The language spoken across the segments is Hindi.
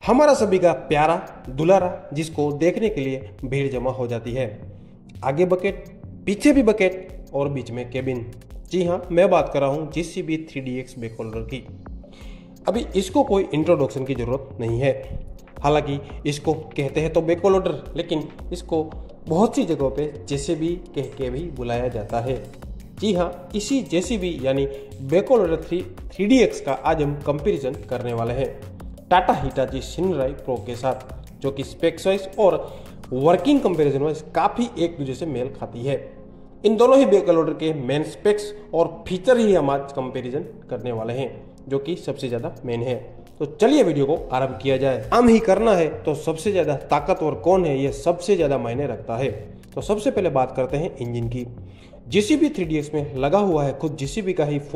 हमारा सभी का प्यारा दुलारा, जिसको देखने के लिए भीड़ जमा हो जाती है। आगे बकेट, पीछे भी बकेट और बीच में केबिन। जी हाँ, मैं बात कर रहा हूँ JCB 3DX बैक होल्डर की। अभी इसको कोई इंट्रोडक्शन की ज़रूरत नहीं है। हालांकि इसको कहते हैं तो बैक होल्डर, लेकिन इसको बहुत सी जगहों पे JCB कह के भी बुलाया जाता है। जी हाँ, इसी JCB यानी बैक होल्डर 3DX का आज हम कंपेरिजन करने वाले हैं टाटा हिटाची शिनराई प्रो के साथ, जो कि स्पेक्स वाइज और वर्किंग कंपैरिजन वाइज काफ़ी एक दूसरे से मेल खाती है। इन दोनों ही बैक होल्डर के मेन स्पेक्स और फीचर ही हम आज कंपैरिजन करने वाले हैं, जो कि सबसे ज़्यादा मेन है। तो चलिए वीडियो को आरंभ किया जाए। काम ही करना है तो सबसे ज़्यादा ताकतवर कौन है, ये सबसे ज़्यादा मायने रखता है। तो सबसे पहले बात करते हैं इंजन की। JCB 3DX में लगा हुआ है खुद JCB का ही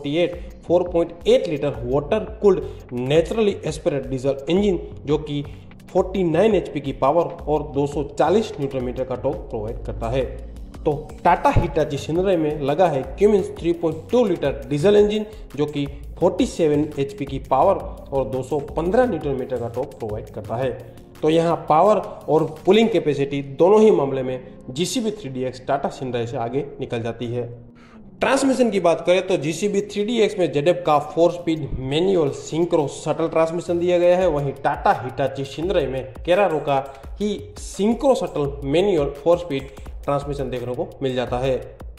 4.8 litre water cooled naturally aspirated diesel engine, जो कि 49 HP की पावर और 240 न्यूटन मीटर का टॉर्क प्रोवाइड करता है। तो टाटा हिटाची शिनराई में लगा है क्यूमिंस 3.2 लीटर डीजल इंजन, जो कि 47 HP की पावर और 215 न्यूटन मीटर का टॉर्क प्रोवाइड करता है। तो यहाँ पावर और पुलिंग कैपेसिटी दोनों ही मामले में JCB 3DX टाटा शिनराई से आगे निकल जाती है। ट्रांसमिशन की बात करें तो JCB 3DX में ZF का 4 speed manual synchro shuttle transmission दिया गया है। वहीं टाटा हिटाची शिनराई में केरारो का ही synchro shuttle manual 4 speed transmission देखने को मिल जाता है।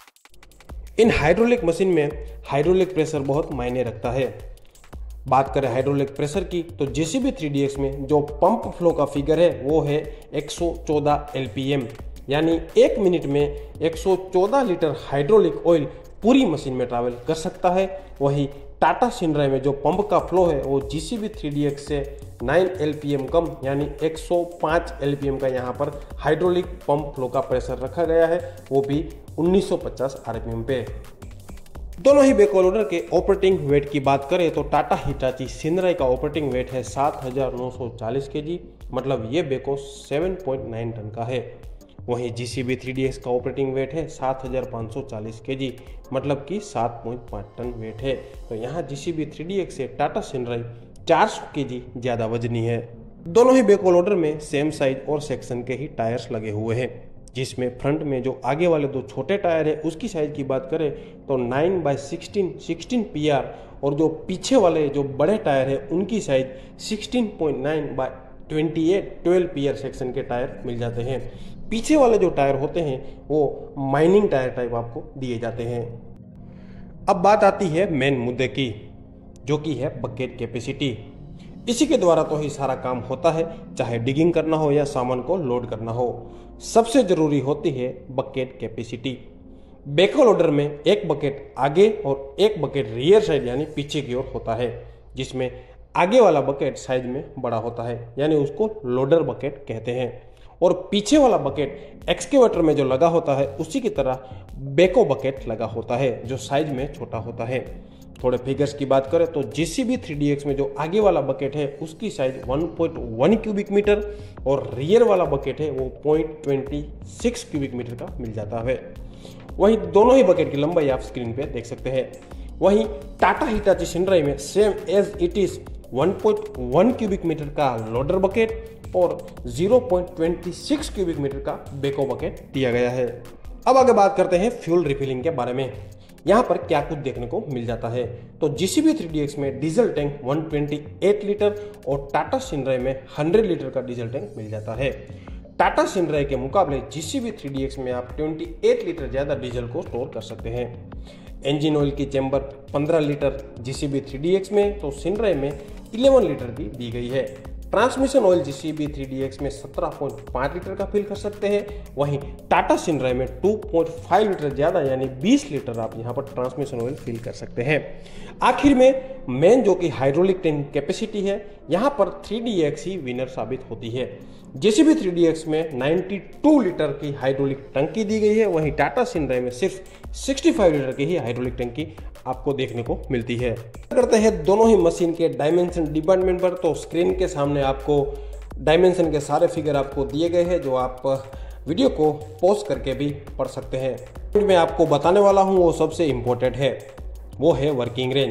इन हाइड्रोलिक मशीन में हाइड्रोलिक प्रेशर बहुत मायने रखता है। बात करें हाइड्रोलिक प्रेशर की तो JCB 3DX में जो पंप फ्लो का फिगर है वो है 114 LPM, यानी 1 मिनट में 114 लीटर हाइड्रोलिक ऑयल पूरी मशीन में ट्रैवल कर सकता है। वहीं टाटा शिनराई में जो पंप का फ्लो है वो JCB 3DX से 9 LPM कम, यानी 105 LPM का यहाँ पर हाइड्रोलिक पंप फ्लो का प्रेशर रखा गया है, वो भी 1950 RPM पे। दोनों ही बैक होल्डर के ऑपरेटिंग वेट की बात करें तो टाटा हिटाची शिनराई का ऑपरेटिंग वेट है 7940 kg, मतलब ये बैको 7.9 टन का है। वहीं JCB 3DX का ऑपरेटिंग वेट है 7540 kg, मतलब कि 7.5 टन वेट है। तो यहाँ JCB 3DX से टाटा शिनराई 400 kg ज़्यादा वजनी है। दोनों ही बैक होल्डर में सेम साइज और सेक्शन के ही टायर्स लगे हुए हैं, जिसमें फ्रंट में जो आगे वाले दो छोटे टायर है उसकी साइज की बात करें तो 9/16 PR, और जो पीछे वाले जो बड़े टायर है उनकी साइज 16.9/28 12 PR सेक्शन के टायर मिल जाते हैं। पीछे वाले जो टायर होते हैं वो माइनिंग टायर टाइप आपको दिए जाते हैं। अब बात आती है मेन मुद्दे की, जो कि है बकेट कैपेसिटी। इसी के द्वारा तो ही सारा काम होता है, चाहे डिगिंग करना हो या सामान को लोड करना हो। सबसे जरूरी होती है बकेट कैपेसिटी। बैक होल्डर में एक बकेट आगे और एक बकेट रियर साइड यानी पीछे की ओर होता है, जिसमें आगे वाला बकेट साइज में बड़ा होता है, यानी उसको लोडर बकेट कहते हैं, और पीछे वाला बकेट एक्सकेवेटर में जो लगा होता है उसी की तरह बैको बकेट लगा होता है, जो साइज में छोटा होता है। थोड़े फिगर्स की बात करें तो JCB 3DX में जो आगे वाला बकेट है उसकी साइज 1.1 क्यूबिक मीटर और रियर वाला बकेट है वो 0.26 क्यूबिक मीटर का मिल जाता है। वहीं दोनों ही बकेट की लंबाई आप स्क्रीन पे देख सकते हैं। वहीं टाटा हिटाची शिनराई में same as it is 1.1 cubic metre का लोडर बकेट और 0.26 क्यूबिक मीटर का बैको बकेट दिया गया है। अब आगे बात करते हैं फ्यूल रिफिलिंग के बारे में। यहाँ पर क्या कुछ देखने को मिल जाता है तो JCB 3DX में डीजल टैंक 128 लीटर और टाटा शिनराई में 100 लीटर का डीजल टैंक मिल जाता है। टाटा शिनराई के मुकाबले JCB 3DX में आप 28 लीटर ज़्यादा डीजल को स्टोर कर सकते हैं। इंजन ऑयल की चैम्बर 15 लीटर JCB 3DX में, तो शिनराई में 11 लीटर की दी गई है। ट्रांसमिशन ऑयल JCB 3DX में 17.5 लीटर का फिल कर सकते हैं, वहीं टाटा शिनराई में 2.5 लीटर ज़्यादा यानी 20 लीटर आप यहाँ पर ट्रांसमिशन ऑयल फिल कर सकते हैं। आखिर में मेन जो कि हाइड्रोलिक टैंक कैपेसिटी है, यहाँ पर 3DX ही विनर साबित होती है। JCB 3DX में 92 लीटर की हाइड्रोलिक टंकी दी गई है, वहीं टाटा शिनराई में सिर्फ 65 लीटर की ही हाइड्रोलिक टंकी आपको देखने को मिलती है। करते हैं दोनों ही मशीन के डायमेंशन डिपार्टमेंट पर, तो स्क्रीन के सामने आपको डायमेंशन के सारे फिगर आपको दिए गए हैं, जो आप वीडियो को पॉज करके भी पढ़ सकते हैं। मैं आपको बताने वाला हूँ वो सबसे इम्पोर्टेंट है, वो है वर्किंग रेंज।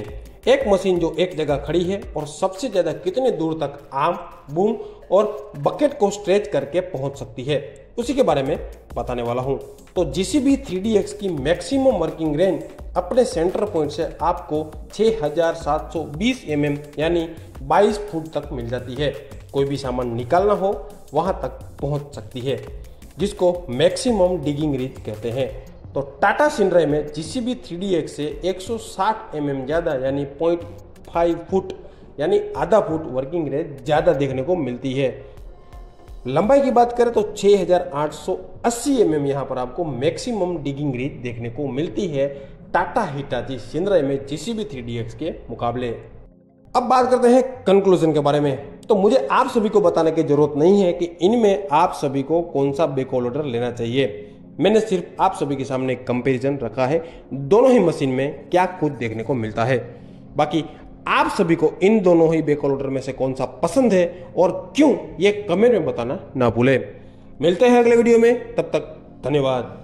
एक मशीन जो एक जगह खड़ी है और सबसे ज्यादा कितने दूर तक आर्म, बूम और बकेट को स्ट्रेच करके पहुंच सकती है, उसी के बारे में बताने वाला हूं। तो JCB 3DX की मैक्सिमम वर्किंग रेंज अपने सेंटर पॉइंट से आपको 6720 mm यानी 22 फुट तक मिल जाती है। कोई भी सामान निकालना हो वहां तक पहुंच सकती है, जिसको मैक्सिमम डिगिंग रीच कहते हैं। तो टाटा सिनराई में JCB 3DX से 160 mm ज़्यादा यानी 0.5 फुट यानी आधा फुट वर्किंग रेंज ज़्यादा देखने को मिलती है। लंबाई की बात करें तो 6880 mm यहाँ पर आपको मैक्सिमम डिगिंग रीच देखने को मिलती है टाटा हिटाची सिनराई में JCB 3DX के मुकाबले। अब बात करते हैं कंक्लूजन के बारे में। तो मुझे आप सभी को बताने की जरूरत नहीं है कि इनमें आप सभी को कौन सा बैकहोल लोडर लेना चाहिए। मैंने सिर्फ आप सभी के सामने कंपैरिजन रखा है, दोनों ही मशीन में क्या कुछ देखने को मिलता है। बाकी आप सभी को इन दोनों ही बैकहोल लोडर में से कौन सा पसंद है और क्यों, ये कमेंट में बताना ना भूलें। मिलते हैं अगले वीडियो में, तब तक धन्यवाद।